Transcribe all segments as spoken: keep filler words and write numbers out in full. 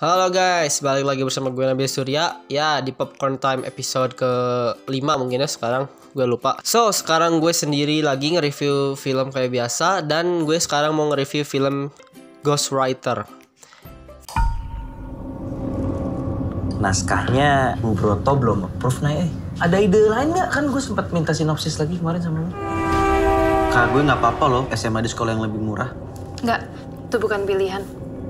Halo guys, balik lagi bersama gue Nabil Surya. Ya, di Popcorn Time episode ke lima mungkin ya sekarang, gue lupa. So, sekarang gue sendiri lagi nge-review film kayak biasa. Dan gue sekarang mau nge-review film Ghostwriter. Naskahnya Bu Broto belum approve nih. Eh. Ada ide lain nggak? Kan gue sempat minta sinopsis lagi kemarin sama lu. Kak, gue nggak apa-apa loh S M A di sekolah yang lebih murah. Nggak, itu bukan pilihan.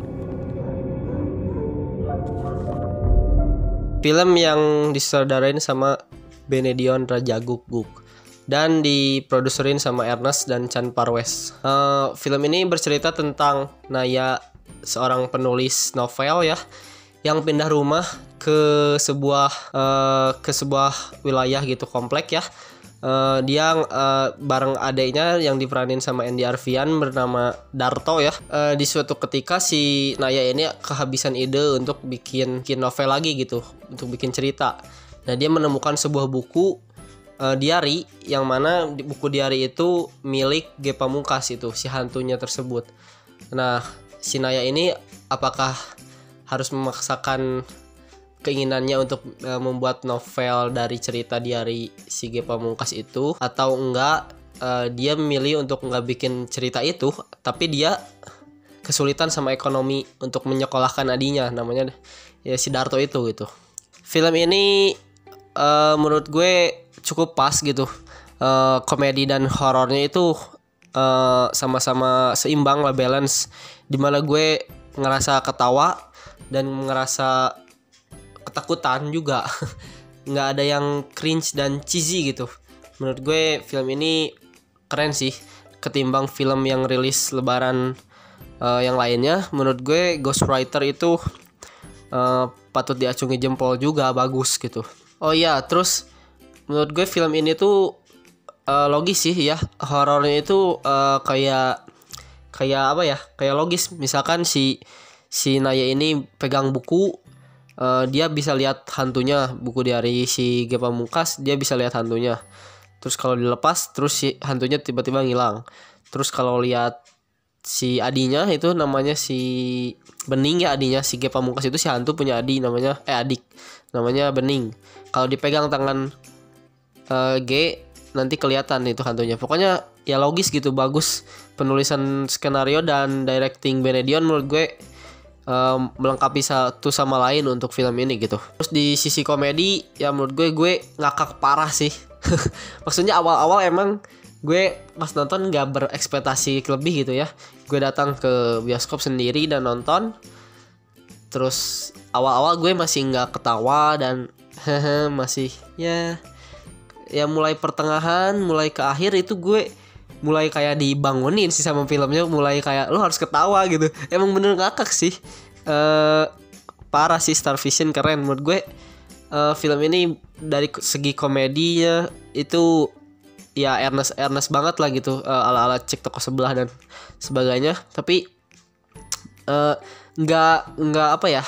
Film yang disutradarain sama Benedion Rajaguguk dan diproduserin sama Ernest dan Chan Parwes. Uh, film ini bercerita tentang Naya, seorang penulis novel ya, yang pindah rumah ke sebuah uh, ke sebuah wilayah gitu, komplek ya. Uh, dia uh, bareng adiknya yang diperanin sama Andy Arfian bernama Darto ya. Uh, di suatu ketika si Naya ini kehabisan ide untuk bikin, bikin novel lagi gitu, untuk bikin cerita. Nah, dia menemukan sebuah buku uh, diary yang mana buku diary itu milik Ge Pamungkas, itu si hantunya tersebut. Nah, si Naya ini apakah harus memaksakan keinginannya untuk uh, membuat novel dari cerita diary si Ge Pamungkas itu, atau enggak uh, dia memilih untuk enggak bikin cerita itu, tapi dia kesulitan sama ekonomi untuk menyekolahkan adinya, namanya ya si Darto itu gitu. Film ini uh, menurut gue cukup pas gitu, uh, komedi dan horornya itu uh, sama-sama seimbang lah, balance, dimana gue ngerasa ketawa dan ngerasa ketakutan juga. Nggak ada yang cringe dan cheesy gitu. Menurut gue film ini keren sih ketimbang film yang rilis lebaran uh, yang lainnya. Menurut gue Ghostwriter itu uh, patut diacungi jempol juga, bagus gitu. Oh iya, terus menurut gue film ini tuh uh, logis sih ya. Horornya itu uh, kayak kayak apa ya? Kayak logis. Misalkan si si Naya ini pegang buku, Uh, dia bisa lihat hantunya, buku diary si Ge Pamungkas, dia bisa lihat hantunya. Terus kalau dilepas, terus si hantunya tiba-tiba ngilang. Terus kalau lihat si adinya, itu namanya si Bening ya, adinya si Ge Pamungkas itu, si hantu punya adi namanya eh adik namanya Bening. Kalau dipegang tangan uh, G, nanti kelihatan itu hantunya. Pokoknya ya logis gitu, bagus. Penulisan skenario dan directing Benedion menurut gue Um, melengkapi satu sama lain untuk film ini gitu. Terus di sisi komedi ya menurut gue gue ngakak parah sih. Maksudnya awal-awal emang gue pas nonton nggak berekspektasi lebih gitu ya. Gue datang ke bioskop sendiri dan nonton. Terus awal-awal gue masih nggak ketawa dan masih ya ya mulai pertengahan mulai ke akhir itu gue mulai kayak dibangunin sih sama filmnya, mulai kayak lo harus ketawa gitu. Emang bener ngakak sih. Uh, parah sih, Star Vision keren menurut gue. Uh, film ini dari segi komedinya itu ya Ernest Ernest banget lah gitu, uh, ala-ala Cek Toko Sebelah dan sebagainya. Tapi uh, nggak nggak apa ya,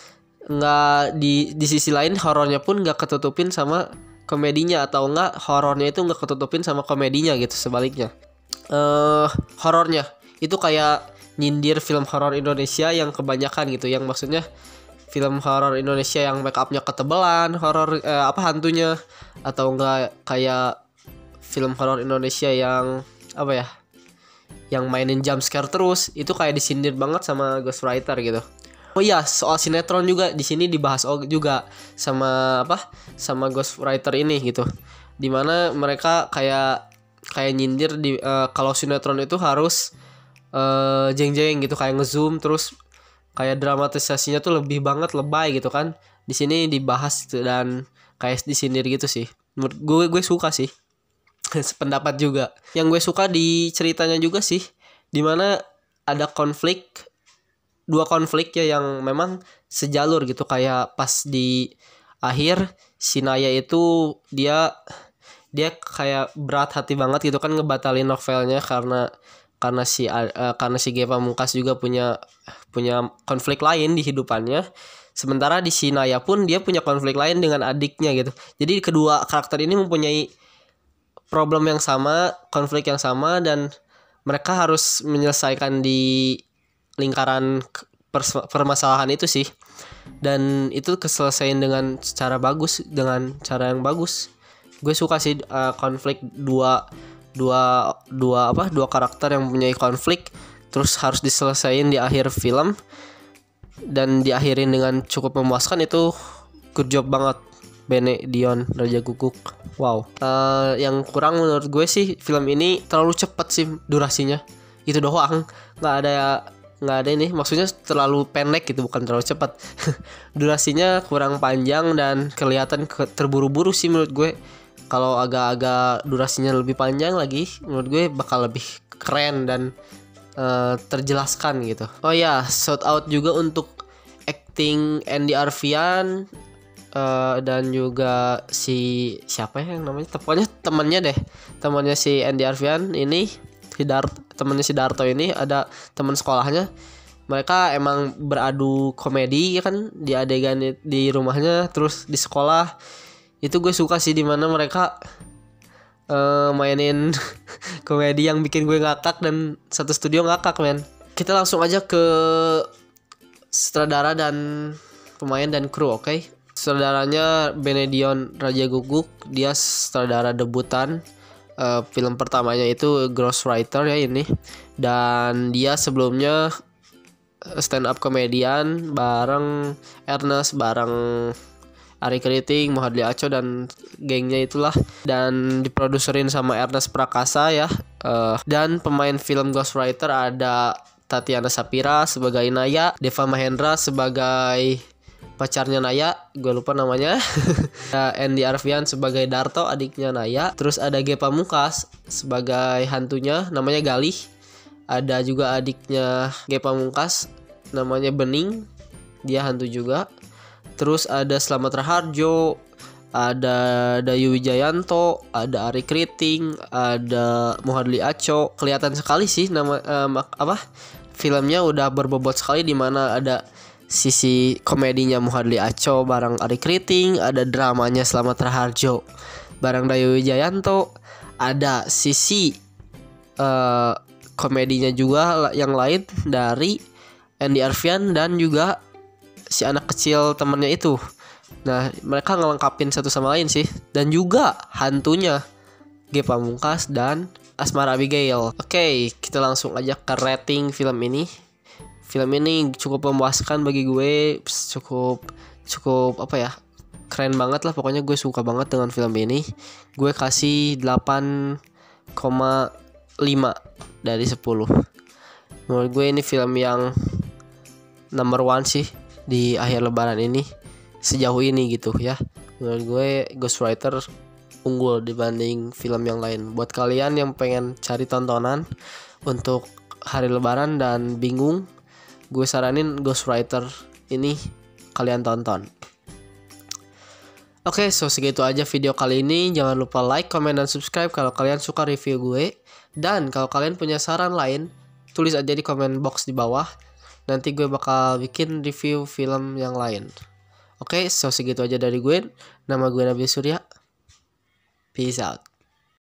nggak di di sisi lain horornya pun nggak ketutupin sama komedinya, atau enggak horornya itu enggak ketutupin sama komedinya gitu, sebaliknya. Eh uh, horornya itu kayak nyindir film horor Indonesia yang kebanyakan gitu, yang maksudnya film horor Indonesia yang make upnya ketebelan, horor eh, apa hantunya, atau enggak kayak film horor Indonesia yang apa ya, yang mainin jump scare terus, itu kayak disindir banget sama Ghostwriter gitu. Oh iya, soal sinetron juga di sini dibahas juga sama apa? Sama Ghostwriter ini gitu. Dimana mereka kayak kayak nyindir di uh, kalau sinetron itu harus uh, jeng-jeng gitu, kayak ngezoom, terus kayak dramatisasinya tuh lebih banget, lebay gitu kan. Di sini dibahas dan kayak disindir gitu sih. Menurut gue gue suka sih. Sependapat juga. Yang gue suka di ceritanya juga sih, dimana ada konflik, dua konflik ya yang memang sejalur gitu. Kayak pas di akhir si Naya itu dia dia kayak berat hati banget gitu kan, ngebatalin novelnya karena karena si uh, karena si Ge Pamungkas juga punya punya konflik lain di hidupannya. Sementara di si Naya pun dia punya konflik lain dengan adiknya gitu. Jadi kedua karakter ini mempunyai problem yang sama, konflik yang sama, dan mereka harus menyelesaikan di lingkaran permasalahan itu sih. dan itu keselesaian dengan secara bagus, dengan cara yang bagus. Gue suka sih uh, konflik dua dua dua apa dua karakter yang mempunyai konflik terus harus diselesaikan di akhir film dan diakhirin dengan cukup memuaskan. Itu good job banget Bene Dion Raja Guguk. Wow. Uh, yang kurang menurut gue sih film ini terlalu cepat sih durasinya. Itu doang. Nggak ada nggak ada ini. Maksudnya terlalu pendek gitu, bukan terlalu cepat. Durasinya kurang panjang dan kelihatan ke- terburu-buru sih menurut gue. Kalau agak-agak durasinya lebih panjang lagi, menurut gue bakal lebih keren dan uh, terjelaskan gitu. Oh ya, shout out juga untuk acting Andy Arfian. Uh, dan juga si siapa ya yang namanya, pokoknya temannya deh, temannya si Andy Arfian ini, si Dart, temannya si Darto ini ada teman sekolahnya. Mereka emang beradu komedi ya kan di adegan di rumahnya terus di sekolah. Itu gue suka sih dimana mereka uh, mainin komedi yang bikin gue ngakak dan satu studio ngakak men. Kita langsung aja ke sutradara dan pemain dan kru, oke? Okay? Sutradaranya Bene Dion Raja Guguk, dia sutradara debutan. Uh, film pertamanya itu Ghostwriter ya ini. Dan dia sebelumnya stand up komedian bareng Ernest, bareng Ari Kriting, Muhadli Aco dan gengnya itulah. Dan diproduserin sama Ernest Prakasa ya. Uh, dan pemain film Ghostwriter ada Tatiana Sapira sebagai Naya, Deva Mahendra sebagai pacarnya Naya, gue lupa namanya. Andy Arfian sebagai Darto, adiknya Naya. Terus ada Ge Pamungkas sebagai hantunya, namanya Galih. Ada juga adiknya Ge Pamungkas, namanya Bening, dia hantu juga. Terus ada Slamet Raharjo, ada Dayu Wijayanto, ada Ari Kriting, ada Muhadli Aco. Kelihatan sekali sih nama eh, apa filmnya udah berbobot sekali, di mana ada sisi komedinya Muhadli Aco bareng Ari Kriting, ada dramanya Slamet Raharjo bareng Dayu Wijayanto, ada sisi uh, komedinya juga yang lain dari Andy Arfian dan juga si anak kecil temennya itu. Nah, mereka ngelengkapin satu sama lain sih. Dan juga hantunya Ge Pamungkas dan Asmara Abigail. Oke, okay, kita langsung aja ke rating film ini. Film ini cukup memuaskan bagi gue, cukup cukup apa ya, keren banget lah pokoknya. Gue suka banget dengan film ini. Gue kasih delapan koma lima dari sepuluh. Menurut gue ini film yang number one sih di akhir lebaran ini sejauh ini gitu ya. Menurut gue Ghostwriter unggul dibanding film yang lain. Buat kalian yang pengen cari tontonan untuk hari lebaran dan bingung, gue saranin Ghostwriter ini kalian tonton. Oke, okay, so segitu aja video kali ini. Jangan lupa like, comment, dan subscribe kalau kalian suka review gue. Dan kalau kalian punya saran lain, tulis aja di comment box di bawah. Nanti gue bakal bikin review film yang lain. Oke, okay, so segitu aja dari gue. Nama gue Nabil Surya. Peace out.